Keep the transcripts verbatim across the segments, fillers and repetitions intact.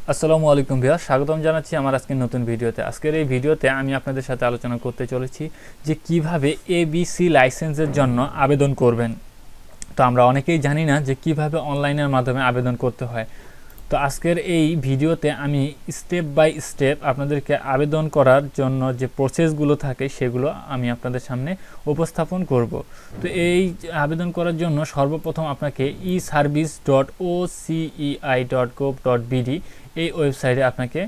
আসসালামু আলাইকুম ভিউয়ার, স্বাগতম জানাচ্ছি আমার আজকের নতুন ভিডিওতে। আজকের এই ভিডিওতে আমি আপনাদের সাথে আলোচনা করতে চলেছি যে কিভাবে এবিসি লাইসেন্সের জন্য আবেদন করবেন। তো আমরা অনেকেই জানি না যে কিভাবে অনলাইনের মাধ্যমে আবেদন করতে হয়। তো আজকের এই ভিডিওতে আমি স্টেপ বাই স্টেপ আপনাদেরকে আবেদন করার জন্য যে প্রসেসগুলো থাকে সেগুলো আমি আপনাদের সামনে উপস্থাপন করব। তো এই আবেদন করার জন্য সর্বপ্রথম আপনাকে e service dot O CEI dot gov dot BD এই ওয়েবসাইটে আপনাকে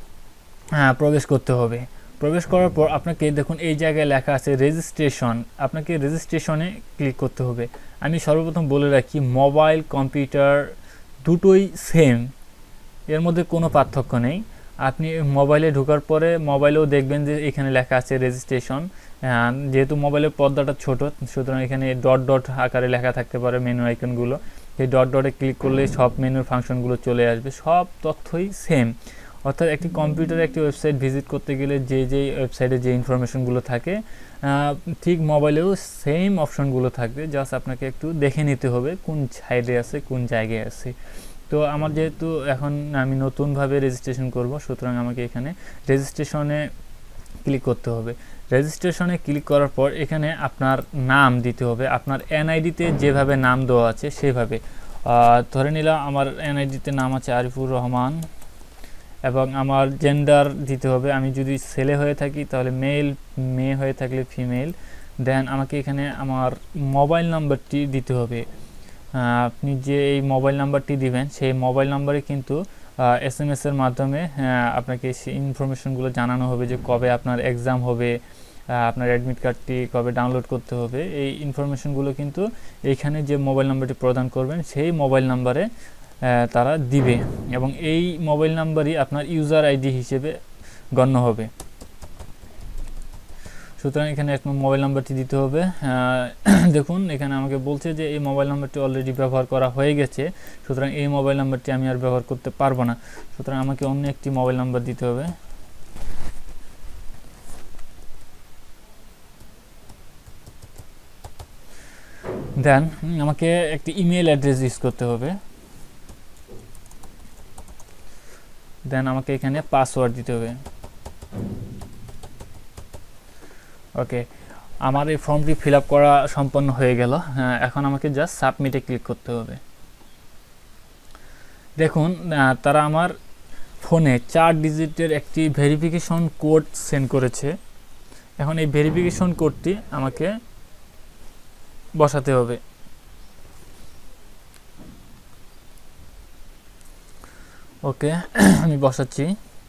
প্রবেশ করতে হবে। প্রবেশ করার পর আপনাকে দেখুন এই জায়গায় লেখা আছে রেজিস্ট্রেশন, আপনাকে রেজিস্ট্রেশনে ক্লিক করতে হবে। আমি সর্বপ্রথম বলে রাখি, মোবাইল কম্পিউটার দুটোই সেম, এর মধ্যে কোনো পার্থক্য নেই। আপনি মোবাইলে ঢোকার পরে মোবাইলেও দেখবেন যে এখানে লেখা আছে রেজিস্ট্রেশন। যেহেতু মোবাইলের পর্দাটা ছোট, সুতরাং এখানে ডট ডট আকারে লেখা থাকতে পারে মেনু আইকনগুলো। এই ডট ডটে ক্লিক করলে সব মেনুর ফাংশনগুলো চলে আসবে, সব তথ্যই সেম। অর্থাৎ একটি কম্পিউটারে একটি ওয়েবসাইট ভিজিট করতে গেলে যে যে ওয়েবসাইটে যে ইনফরমেশনগুলো থাকে ঠিক মোবাইলেও সেম অপশনগুলো থাকবে। জাস্ট আপনাকে একটু দেখে নিতে হবে কোন সাইডে আছে, কোন জায়গায় আছে। তো আমার যেহেতু এখন আমি নতুনভাবে রেজিস্ট্রেশন করব, সুতরাং আমাকে এখানে রেজিস্ট্রেশনে ক্লিক করতে হবে। রেজিস্ট্রেশনে ক্লিক করার পর এখানে আপনার নাম দিতে হবে। আপনার এনআইডিতে যেভাবে নাম দেওয়া আছে সেভাবে। ধরে নিলাম আমার এনআইডিতে নাম আছে আরিফুর রহমান এবং আমার জেন্ডার দিতে হবে। আমি যদি ছেলে হয়ে থাকি তাহলে মেল, মেয়ে হয়ে থাকলে ফিমেল। দেন আমাকে এখানে আমার মোবাইল নাম্বারটি দিতে হবে। আপনি যে এই মোবাইল নাম্বারটি দিবেন সেই মোবাইল নাম্বারে কিন্তু এস এম এসের মাধ্যমে আপনাকে সেই ইনফরমেশনগুলো জানানো হবে যে কবে আপনার এক্সাম হবে, আপনার অ্যাডমিট কার্ডটি কবে ডাউনলোড করতে হবে। এই ইনফরমেশনগুলো কিন্তু এইখানে যে মোবাইল নাম্বারটি প্রদান করবেন সেই মোবাইল নাম্বারে তারা দিবে এবং এই মোবাইল নাম্বারই আপনার ইউজার আইডি হিসেবে গণ্য হবে। সুতরাং এখানে এক মোবাইল নাম্বারটি দিতে হবে। দেখুন এখানে আমাকে বলছে যে এই মোবাইল নাম্বারটি অলরেডি ব্যবহার করা হয়ে গেছে, সুতরাং এই মোবাইল নাম্বারটি আমি আর ব্যবহার করতে পারবো না। সুতরাং আমাকে অন্য একটি মোবাইল নাম্বার দিতে হবে। দেন আমাকে একটি ইমেল অ্যাড্রেস ইউজ করতে হবে। দেন আমাকে এখানে পাসওয়ার্ড দিতে হবে। ওকে, আমার এই ফর্মটি ফিল আপ করা সম্পন্ন হয়ে গেল। এখন আমাকে জাস্ট সাবমিটে ক্লিক করতে হবে। দেখুন তারা আমার ফোনে চার ডিজিটের একটি ভেরিফিকেশন কোড সেন্ড করেছে। এখন এই ভেরিফিকেশন কোডটি আমাকে বসাতে হবে। ওকে, আমি বসাচ্ছি।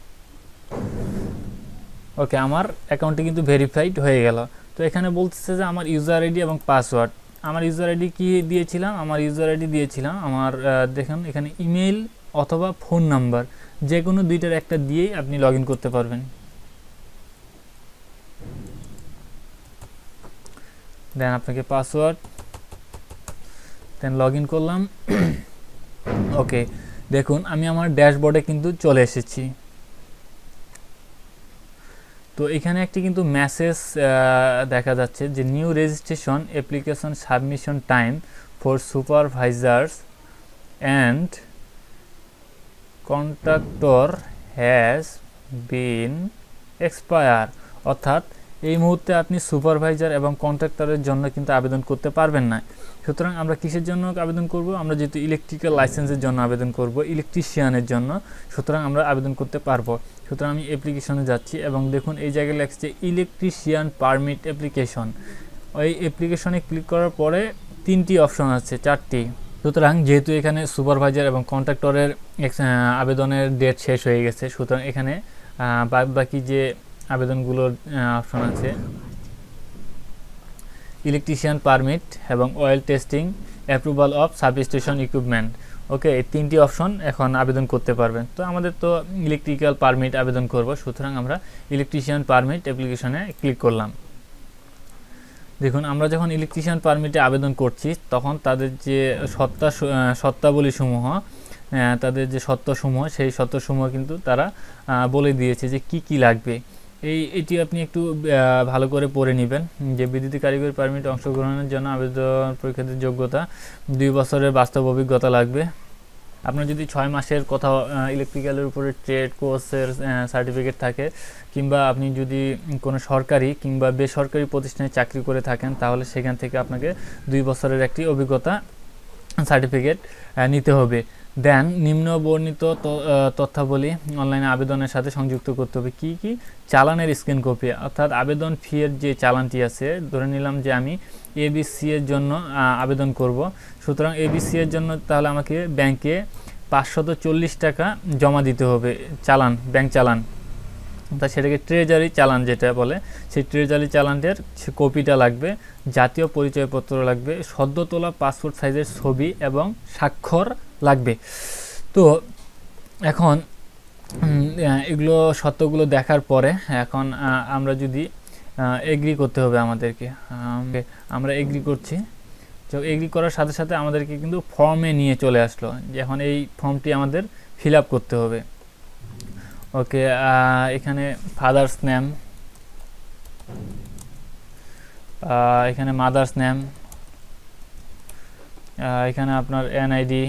ওকে, আমার অ্যাকাউন্টটি কিন্তু ভেরিফাইড হয়ে গেল। তো এখানে বলতেছে যে আমার ইউজার আইডি এবং পাসওয়ার্ড। আমার ইউজার আইডি কি দিয়েছিলাম? আমার ইউজার আইডি দিয়েছিলাম আমার দেখুন এখানে ইমেল অথবা ফোন নাম্বার, যে কোনো দুইটার একটা দিয়েই আপনি লগ ইন করতে পারবেন। দেন আপনাকে পাসওয়ার্ড, দেন লগ ইন করলাম। ওকে, দেখুন আমি আমার ড্যাশবোর্ডে কিন্তু চলে এসেছি। তো এখানে একটি কিন্তু মেসেজ দেখা যাচ্ছে যে new registration application submission time for supervisors and contractor has been expire. অর্থাৎ এই মুহূর্তে আপনি সুপারভাইজার এবং কন্ট্রাক্টরের জন্য কিন্তু আবেদন করতে পারবেন না। সুতরাং আমরা কিসের জন্য আবেদন করব? আমরা যেহেতু ইলেকট্রিক্যাল লাইসেন্সের জন্য আবেদন করব, ইলেকট্রিশিয়ানের জন্য, সুতরাং আমরা আবেদন করতে পারবো। সুতরাং আমি অ্যাপ্লিকেশনে যাচ্ছি এবং দেখুন এই জায়গায় লেখছে ইলেকট্রিশিয়ান পারমিট অ্যাপ্লিকেশন। ওই অ্যাপ্লিকেশনে ক্লিক করার পরে তিনটি অপশন আছে, চারটি। সুতরাং যেহেতু এখানে সুপারভাইজার এবং কন্ট্রাক্টরের আবেদনের ডেট শেষ হয়ে গেছে, সুতরাং এখানে বাদ বাকি যে আবেদনগুলোর অপশন আছে ইলেকট্রিশিয়ান পারমিট এবং oil testing approval of substation equipment. Okay, এই তিনটি অপশন এখন আবেদন করতে পারবেন। তো আমাদের তো ইলেকট্রিক্যাল পারমিট আবেদন করব, সুতরাং আমরা ইলেকট্রিশিয়ান পারমিট অ্যাপ্লিকেশনে ক্লিক করলাম। দেখুন আমরা যখন ইলেকট্রিশিয়ান পারমিটে আবেদন করছি তখন তাদের যে সত্তা সত্তাবলীসমূহ, তাদের যে সত্ত্বসমূহ, সেই সত্ত্বসমূহ কিন্তু তারা বলে দিয়েছে যে কি কি লাগবে। এই এটি আপনি একটু ভালো করে পড়ে নেবেন যে বিদ্যুৎ কারিগরি পারমিট অংশগ্রহণের জন্য আবেদন পরীক্ষার্থীর যোগ্যতা দুই বছরের বাস্তব অভিজ্ঞতা লাগবে। আপনার যদি ছয় মাসের কোথাও ইলেকট্রিক্যালের উপরে ট্রেড কোর্সের সার্টিফিকেট থাকে, কিংবা আপনি যদি কোনো সরকারি কিংবা বেসরকারি প্রতিষ্ঠানে চাকরি করে থাকেন, তাহলে সেখান থেকে আপনাকে দুই বছরের একটি অভিজ্ঞতা সার্টিফিকেট নিতে হবে। দেন নিম্ন বর্ণিত তথ্যাবলী অনলাইনে আবেদনের সাথে সংযুক্ত করতে হবে। কি কি? চালানের স্ক্যান কপি, অর্থাৎ আবেদন ফি এর যে চালানটি আছে, ধরে নিলাম যে আমি এবিসি এর জন্য আবেদন করব, সুতরাং এবিসি এর জন্য তাহলে আমাকে ব্যাংকে পাঁচশত চল্লিশ টাকা জমা দিতে হবে, চালান, ব্যাংক চালান, তা সেটাকে ট্রেজারি চালান যেটা বলে, সেই ট্রেজারি চালানটার কপিটা লাগবে, জাতীয় পরিচয়পত্র লাগবে, সদ্য তোলা পাসপোর্ট সাইজের ছবি এবং স্বাক্ষর লাগবে। তো এখন এগুলো সত্যগুলো দেখার পরে এখন আমরা যদি এগ্রি করতে হবে আমাদেরকে, আমরা এগ্রি করছি। তো এগ্রি করার সাথে সাথে আমাদেরকে কিন্তু ফর্মে নিয়ে চলে আসলো, যে এখন এই ফর্মটি আমাদের ফিল আপ করতে হবে। ওকে, এখানে ফাদার্স নেম, এখানে মাদার্স নেম, এখানে আপনার এনআইডি,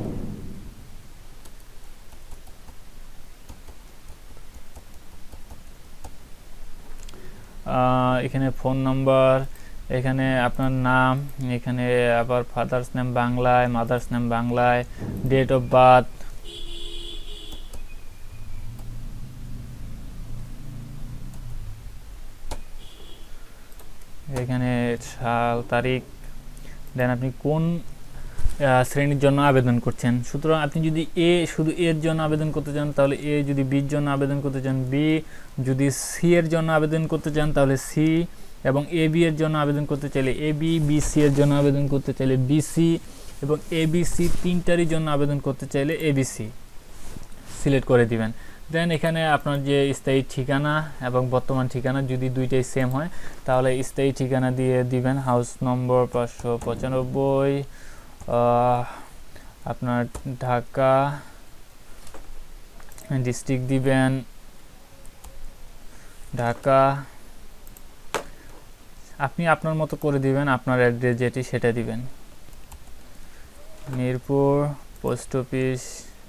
এখানে ফোন নাম্বার, এখানে আপনার নাম, এখানে আবার ফাদার্স নেম বাংলায়, মাদার্স নেম বাংলায়, ডেট অফ বার্থ, এখানে সাল তারিখ, দেন আপনি কোন শ্রেণীর জন্য আবেদন করছেন। সুতরাং আপনি যদি এ শুধু এর জন্য আবেদন করতে চান তাহলে এ, যদি বির জন্য আবেদন করতে চান বি, যদি সি এর জন্য আবেদন করতে চান তাহলে সি, এবং এ বি এর জন্য আবেদন করতে চাইলে এ বি, বি সি এর জন্য আবেদন করতে চাইলে বি সি, এবং এ বি সি তিনটারই জন্য আবেদন করতে চাইলে এ বি সি সিলেক্ট করে দিবেন। দেন এখানে আপনার যে স্থায়ী ঠিকানা এবং বর্তমান ঠিকানা যদি দুইটাই সেম হয় তাহলে স্থায়ী ঠিকানা দিয়ে দিবেন হাউস নম্বর পাঁচশো পঁচানব্বই, আপনার ঢাকা, ডিস্ট্রিক্ট দিবেন ঢাকা, আপনি আপনার মতো করে দিবেন, আপনার অ্যাড্রেস যেটি সেটা দিবেন। মিরপুর, পোস্ট অফিস,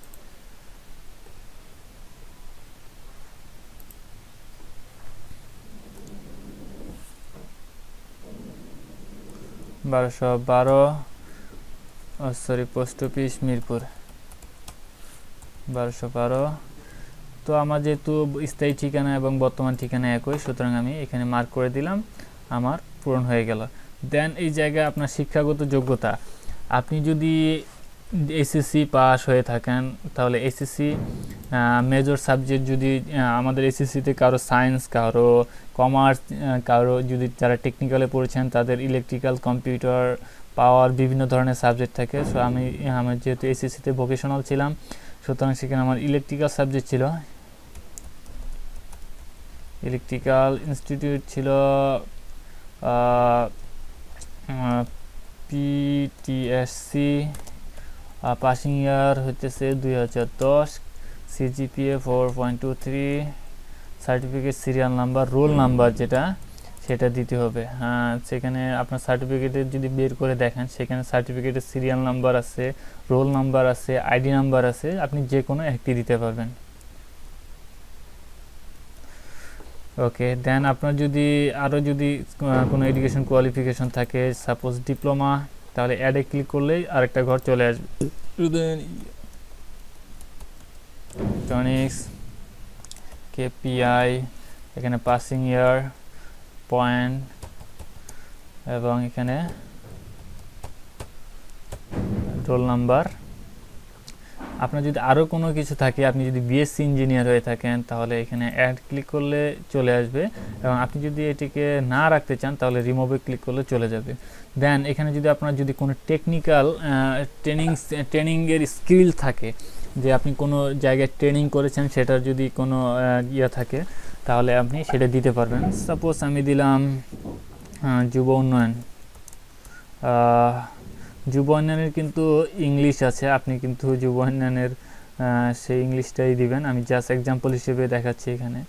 বারোশো বারো, সরি পোস্ট অফিস মিরপুর বারোশো বারো। তো আমার যেহেতু স্থায়ী ঠিকানা এবং বর্তমান ঠিকানা একই, সুতরাং আমি এখানে মার্ক করে দিলাম, আমার পূরণ হয়ে গেল। দেন এই জায়গায় আপনার শিক্ষাগত যোগ্যতা, আপনি যদি এসএসসি পাস হয়ে থাকেন তাহলে এসএসসি মেজর সাবজেক্ট, যদি আমাদের এসএসসিতে কারো সায়েন্স, কারো কমার্স, কারো যদি যারা টেকনিক্যালে পড়েছেন তাদের ইলেকট্রিক্যাল, কম্পিউটার, পাওয়ার, বিভিন্ন ধরনের সাবজেক্ট থাকে। সো আমি আমার যেহেতু এসএসসিতে ভোকেশনাল ছিলাম, সুতরাং সেখানে আমার ইলেকট্রিক্যাল সাবজেক্ট ছিল, ইলেকট্রিক্যাল ইনস্টিটিউট ছিল পিটিএসসি, পাসিং ইয়ার হচ্ছে দুই হাজার দশ, CGPA four point two three, certificate serial number, roll number যেটা সেটা দিতে হবে। হ্যাঁ, সেখানে আপনার সার্টিফিকেটের যদি বের করে দেখেন সেখানে সার্টিফিকেটের সিরিয়াল নাম্বার আছে, রোল নাম্বার আছে, আইডি নাম্বার আছে, আপনি যে কোনো একটি দিতে পারবেন। ওকে, দেন আপনার যদি আরও যদি কোনো এডুকেশন কোয়ালিফিকেশন থাকে, সাপোজ ডিপ্লোমা, তাহলে অ্যাডে ক্লিক করলেই আরেকটা ঘর চলে আসবে, ইলেকট্রনিক্স, কেপিআই, এখানে পাসিং ইয়ার, পয়েন্ট, এবং এখানে রোল নাম্বার। আপনার যদি আরও কোনো কিছু থাকে, আপনি যদি বিএসসি ইঞ্জিনিয়ার হয়ে থাকেন তাহলে এখানে অ্যাড ক্লিক করলে চলে আসবে, এবং আপনি যদি এটিকে না রাখতে চান তাহলে রিমুভে ক্লিক করলে চলে যাবে। দেন এখানে যদি আপনার যদি কোনো টেকনিক্যাল ট্রেনিং ট্রেনিংয়ের স্কিল থাকে, যে আপনি কোনো জায়গায় ট্রেনিং করেছেন সেটার যদি কোনো ইয়ে থাকে তাহলে আপনি সেটা দিতে পারবেন। সাপোজ আমি দিলাম যুব উন্নয়ন, যুব উন্নয়নের কিন্তু ইংলিশ আছে, আপনি কিন্তু যুব উন্নয়নের সেই ইংলিশটাই দিবেন। আমি জাস্ট এক্সাম্পল হিসেবে দেখাচ্ছি এখানে।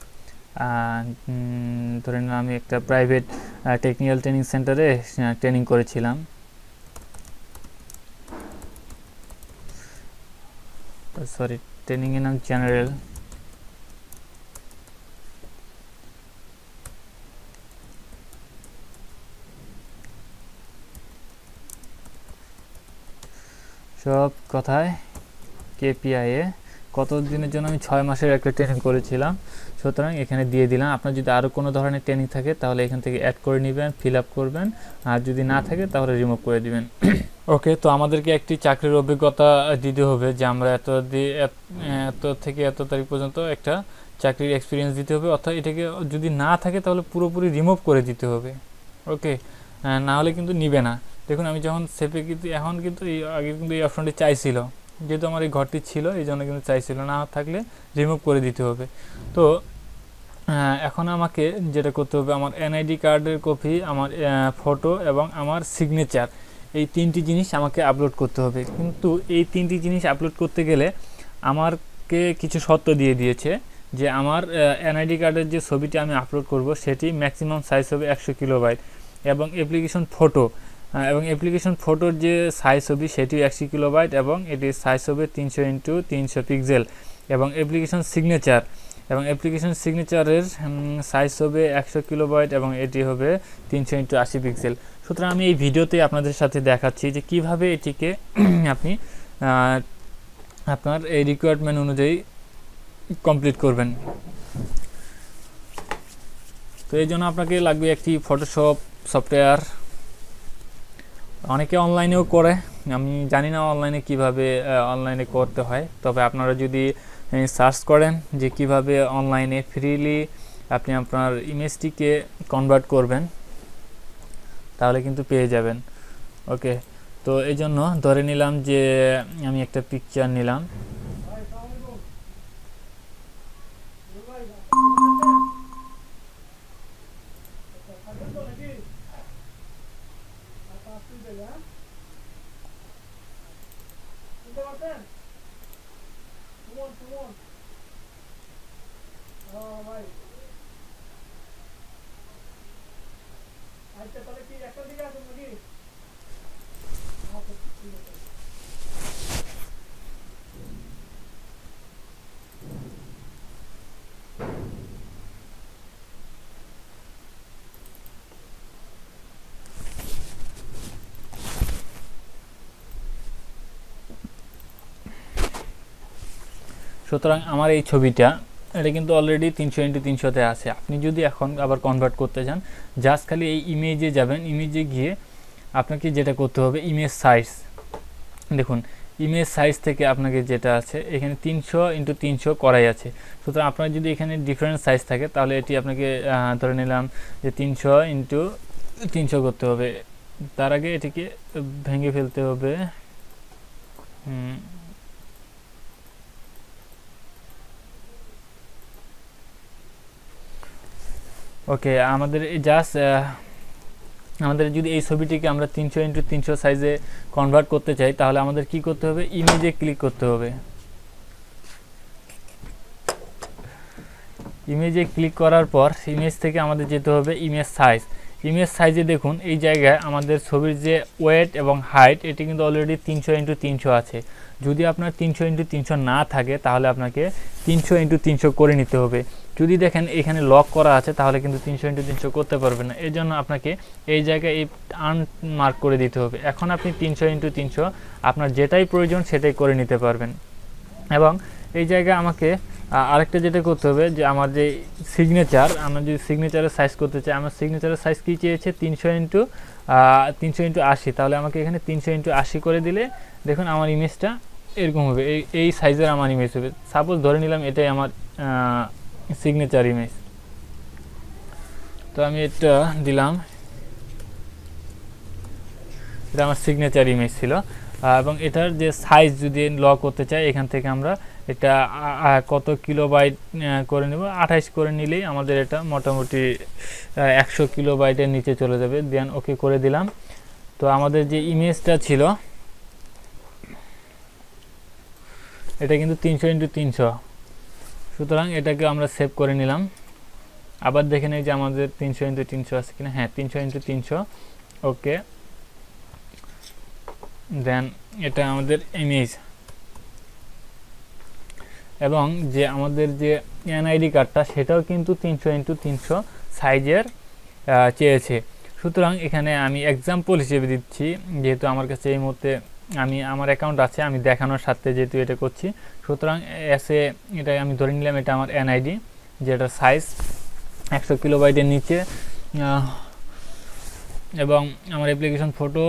ধরে নিলাম আমি একটা প্রাইভেট টেকনিক্যাল ট্রেনিং সেন্টারে ট্রেনিং করেছিলাম, সরি ট্রেনিং এর নাম জেনারেল। সব কথায় কেপিআই এ কত দিনের জন্য আমি ছয় মাসের একটা ট্রেনিং করেছিলাম, সুতরাং এখানে দিয়ে দিলাম। আপনার যদি আরও কোনো ধরনের ট্রেনিং থাকে তাহলে এখান থেকে অ্যাড করে নেবেন, ফিল আপ করবেন, আর যদি না থাকে তাহলে রিমুভ করে দিবেন। ওকে, তো আমাদেরকে একটি চাকরির অভিজ্ঞতা দিতে হবে যে আমরা এত এত থেকে এত তারিখ পর্যন্ত একটা চাকরির এক্সপিরিয়েন্স দিতে হবে, অর্থাৎ এটাকে যদি না থাকে তাহলে পুরোপুরি রিমুভ করে দিতে হবে। ওকে, না হলে কিন্তু নিবে না। দেখুন আমি যখন সেপে কিন্তু এখন কিন্তু এই আগে কিন্তু এই অপশনটি চাইছিল, যেহেতু আমার এই ঘরটি ছিল এই জন্য কিন্তু চাইছিল, না থাকলে রিমুভ করে দিতে হবে। তো এখন আমাকে যেটা করতে হবে, আমার এনআইডি কার্ডের কপি, আমার ফটো এবং আমার সিগনেচার, এই তিনটি জিনিস আমাকে আপলোড করতে হবে। কিন্তু এই তিনটি জিনিস আপলোড করতে গেলে আমাকে কিছু শর্ত দিয়ে দিয়েছে যে আমার এনআইডি কার্ডের যে ছবিটি আমি আপলোড করব সেটি ম্যাক্সিমাম সাইজ হবে একশো কিলোবাইট, এবং অ্যাপ্লিকেশন ফটো এবং অ্যাপ্লিকেশন ফটোর যে সাইজ হবে সেটিও একশো কিলোবাইট এবং এটির সাইজ হবে তিনশো ইন্টু তিনশো পিক্সেল, এবং অ্যাপ্লিকেশন সিগনেচার এবং অ্যাপ্লিকেশন সিগনেচারের সাইজ হবে একশো কিলোবাইট এবং এটি হবে তিনশো ইন্টু আশি পিক্সেল। সুতরাং আমি এই ভিডিওতে আপনাদের সাথে দেখাচ্ছি যে কিভাবে এটিকে আপনি আপনার এই রিকোয়ারমেন্ট অনুযায়ী কমপ্লিট করবেন। তো এই জন্য আপনাকে লাগবে একটি ফটোশপ সফটওয়্যার। অনেকে অনলাইনেও করে, আমি জানি না অনলাইনে কিভাবে অনলাইনে করতে হয়, তবে আপনারা যদি সার্চ করেন যে কিভাবে অনলাইনে ফ্রিলি আপনি আপনার ইমেজটিকে কনভার্ট করবেন তাহলে কিন্তু পেয়ে যাবেন। ওকে, তো এই জন্য ধরে নিলাম যে আমি একটা পিকচার নিলাম, সুতরাং আমার এই ছবিটা এটা কিন্তু অলরেডি তিনশো ইন্টু তিনশোতে আছে। আপনি যদি এখন আবার কনভার্ট করতে চান, জাস্ট খালি এই ইমেজে যাবেন, ইমেজে গিয়ে আপনাকে যেটা করতে হবে ইমেজ সাইজ, দেখুন ইমেজ সাইজ থেকে আপনাকে যেটা আছে এখানে তিনশো ইন্টু তিনশো করাই আছে। সুতরাং আপনার যদি এখানে ডিফারেন্ট সাইজ থাকে তাহলে এটি আপনাকে ধরে নিলাম যে তিনশো ইন্টু তিনশো করতে হবে। তার আগে এটিকে ভেঙে ফেলতে হবে। হুম ওকে, আমাদের জাস্ট আমাদের যদি এই ছবিটিকে আমরা তিনশো ইন্টু তিনশো সাইজে কনভার্ট করতে চাই তাহলে আমাদের কি করতে হবে, ইমেজে ক্লিক করতে হবে। ইমেজে ক্লিক করার পর ইমেজ থেকে আমাদের যেতে হবে ইমেজ সাইজ। ইমেজ সাইজে দেখুন এই জায়গায় আমাদের ছবির যে ওয়েট এবং হাইট এটি কিন্তু অলরেডি তিনশো ইন্টু তিনশো আছে। যদি আপনার তিনশো ইন্টু তিনশো না থাকে তাহলে আপনাকে তিনশো ইন্টু তিনশো করে নিতে হবে। যদি দেখেন এখানে লক করা আছে তাহলে কিন্তু তিনশো ইন্টু তিনশো করতে পারবেন না, এর জন্য আপনাকে এই জায়গায় এই আনমার্ক করে দিতে হবে। এখন আপনি তিনশো ইন্টু তিনশো আপনার যেটাই প্রয়োজন সেটাই করে নিতে পারবেন। এবং এই জায়গায় আমাকে আরেকটা যেটা করতে হবে যে আমার যে সিগনেচার, আমরা যদি সিগনেচারের সাইজ করতে চাই, আমার সিগনেচারের সাইজ কী চেয়েছে তিনশো ইন্টু তিনশো ইন্টু আশি, তাহলে আমাকে এখানে তিনশো ইন্টু আশি করে দিলে দেখুন আমার ইমেজটা এরকম হবে, এই এই সাইজের আমার ইমেজ হবে। সাপোজ ধরে নিলাম এটাই আমার সিগনেচার ইমেজ, তো আমি এটা দিলাম, এটা আমার সিগনেচার ইমেজ ছিল। এবং এটার যে সাইজ যদি লক করতে চাই এখান থেকে আমরা এটা কত কিলোবাইট করে নেব, আঠাইশ করে নিলেই আমাদের এটা মোটামুটি একশো কিলোবাইটের নিচে চলে যাবে। দেন ওকে করে দিলাম। তো আমাদের যে ইমেজটা ছিল এটা কিন্তু তিনশো ইন্টু তিনশো, সুতরাং এটাকে আমরা সেভ করে নিলাম। আবার দেখে নেই যে আমাদের তিনশো ইন্টু তিনশো আছে কিনা, হ্যাঁ তিনশো ইন্টু তিনশো। ওকে, দেন এটা আমাদের ইমেজ, এবং যে আমাদের যে এনআইডি কার্ডটা সেটাও কিন্তু তিনশো ইন্টু তিনশো সাইজের চেয়েছে। সুতরাং এখানে আমি এক্সাম্পল হিসেবে দিচ্ছি, যেহেতু আমার কাছে এই মুহূর্তে আমি আমার অ্যাকাউন্ট আছে, আমি দেখানোর সাথে যেহেতু এটা করছি, সুতরাং এসে এটা আমি ধরে নিলাম এটা আমার এনআইডি, যেটা সাইজ একশো কিলোবাইটের নিচে, এবং আমার অ্যাপ্লিকেশন ফটো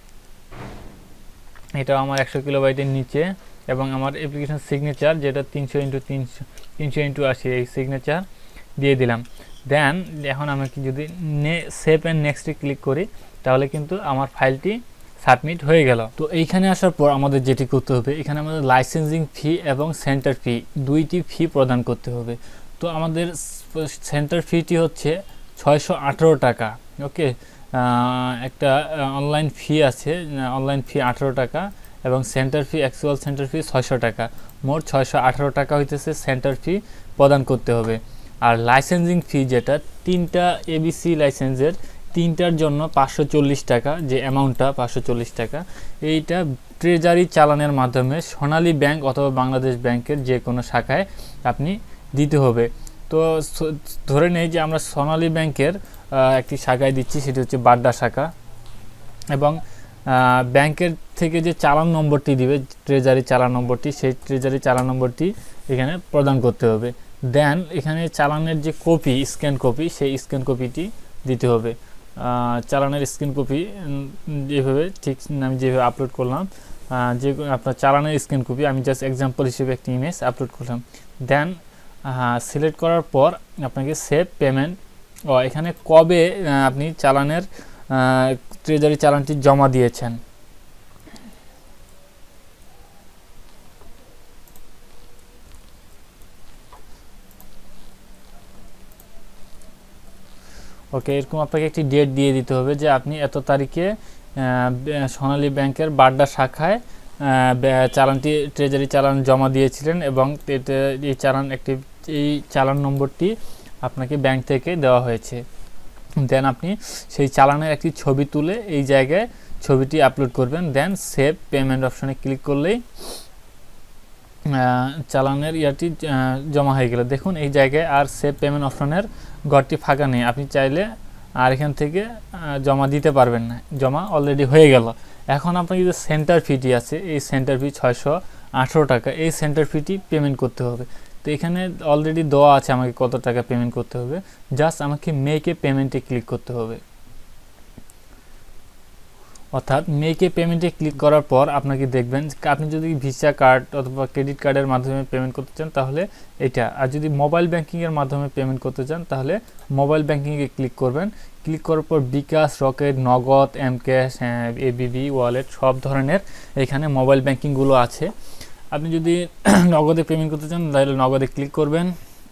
এটাও আমার একশো কিলোবাইটের নিচে, এবং আমার অ্যাপ্লিকেশন সিগনেচার যেটা তিনশো ইন্টু তিনশো তিনশো ইন্টু আশি এই সিগনেচার দিয়ে দিলাম। দেন এখন আমাকে যদি নে সেভ অ্যান্ড নেক্সটে ক্লিক করি তাহলে কিন্তু আমার ফাইলটি সাবমিট হয়ে গেল। তো এইখানে আসার পর আমাদের যেটি করতে হবে, এখানে আমাদের লাইসেন্সিং ফি এবং সেন্টার ফি দুইটি ফি প্রদান করতে হবে। তো আমাদের সেন্টার ফিটি হচ্ছে ছয়শো আঠেরো টাকা। ওকে, একটা অনলাইন ফি আছে, অনলাইন ফি আঠেরো টাকা এবং centre fee actual centre fee ছয়শো টাকা, মোট ছয়শো আঠেরো টাকা হইতেছে সেন্টার ফি প্রদান করতে হবে। আর লাইসেন্সিং ফি যেটা তিনটা এবিসি লাইসেন্সের তিনটার জন্য পাঁচশো চল্লিশ টাকা, যে অ্যামাউন্টটা পাঁচশো চল্লিশ টাকা, এইটা ট্রেজারি চালানের মাধ্যমে সোনালী ব্যাংক অথবা বাংলাদেশ ব্যাংকের যে কোনো শাখায় আপনি দিতে হবে। তো ধরে নেই যে আমরা সোনালী ব্যাংকের একটি শাখায় দিচ্ছি, সেটি হচ্ছে বাড্ডা শাখা, এবং ব্যাংকের থেকে যে চালান নম্বরটি দিবে ট্রেজারি চালান নম্বরটি, সেই ট্রেজারি চালান নম্বরটি এখানে প্রদান করতে হবে। দেন এখানে চালানের যে কপি স্ক্যান কপি সেই স্ক্যান কপিটি দিতে হবে। চালানের স্ক্যান কপি যেভাবে ঠিক আমি যেভাবে আপলোড করলাম, যে আপনার চালানের স্ক্যান কপি আমি জাস্ট এক্সাম্পল হিসেবে একটি ইমেজ আপলোড করলাম। দেন সিলেক্ট করার পর আপনাকে সেভ পেমেন্ট, ও এখানে কবে আপনি চালানের ট্রেজারি চালানটি জমা দিয়েছেন, ওকে, এরকম আপনাকে একটি ডেট দিয়ে দিতে হবে যে আপনি এত তারিখে সোনালী ব্যাংকের বাড্ডা শাখায় চালানটি ট্রেজারি চালান জমা দিয়েছিলেন, এবং এই চালান একটি এই চালান নম্বরটি আপনাকে ব্যাংক থেকে দেওয়া হয়েছে। দেন আপনি সেই চালানের একটি ছবি তুলে এই জায়গায় ছবিটি আপলোড করবেন। দেন সেভ পেমেন্ট অপশনে ক্লিক করলেই চালানের ইয়ারটি জমা হয়ে গেল। দেখুন এই জায়গায় আর সেভ পেমেন্ট অপশনের ঘরটি ফাঁকা নেই, আপনি চাইলে আর এখান থেকে জমা দিতে পারবেন না, জমা অলরেডি হয়ে গেল। এখন আপনার যে সেন্টার ফিটি আছে, এই সেন্টার ফি ছয়শো আঠেরো টাকা, এই সেন্টার ফিটি পেমেন্ট করতে হবে। তো এখানে অলরেডি দেওয়া আছে আমাকে কত টাকা পেমেন্ট করতে হবে, জাস্ট আমাকে মেকে পেমেন্টে ক্লিক করতে হবে। অর্থাৎ মেকে পেমেন্টে ক্লিক করার পর আপনাকে দেখবেন আপনি যদি ভিসা কার্ড অথবা ক্রেডিট কার্ডের মাধ্যমে পেমেন্ট করতে চান তাহলে এটা, আর যদি মোবাইল ব্যাংকিংয়ের মাধ্যমে পেমেন্ট করতে চান তাহলে মোবাইল ব্যাংকিংয়ে ক্লিক করবেন। ক্লিক করার পর bKash, Rocket, Nagad, mCash, ABB wallet সব ধরনের এখানে মোবাইল ব্যাংকিংগুলো আছে। আপনি যদি নগদে পেমেন্ট করতে চান তাহলে নগদে ক্লিক করবেন।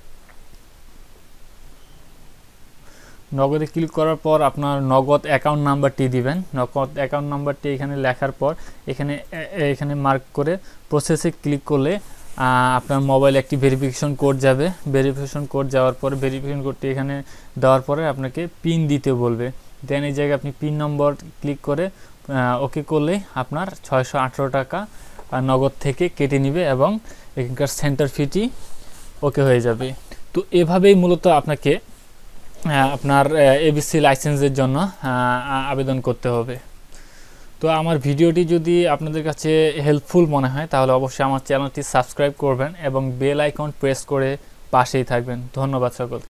নগদে ক্লিক করার পর আপনার নগদ অ্যাকাউন্ট নাম্বারটি দিবেন। নগদ অ্যাকাউন্ট নাম্বারটি এখানে লেখার পর এখানে এখানে মার্ক করে প্রসেসে ক্লিক করলে আপনার মোবাইলে একটি ভেরিফিকেশন কোড যাবে। ভেরিফিকেশন কোড যাওয়ার পরে ভেরিফিকেশন কোডটি এখানে দেওয়ার পরে আপনাকে পিন দিতে বলবে। দেন এই জায়গায় আপনি পিন নম্বর ক্লিক করে ওকে করলে আপনার ছয়শো আঠেরো টাকা নগদ থেকে কেটে নেবে এবং এখানকার সেন্টার ফিটি ওকে হয়ে যাবে। তো এভাবেই মূলত আপনাকে আপনার এবিসি লাইসেন্সের জন্য আবেদন করতে হবে। তো আমার ভিডিওটি যদি আপনাদের কাছে হেল্পফুল মনে হয় তাহলে অবশ্যই আমার চ্যানেলটি সাবস্ক্রাইব করবেন এবং বেল আইকন প্রেস করে পাশেই থাকবেন। ধন্যবাদ সকলকে।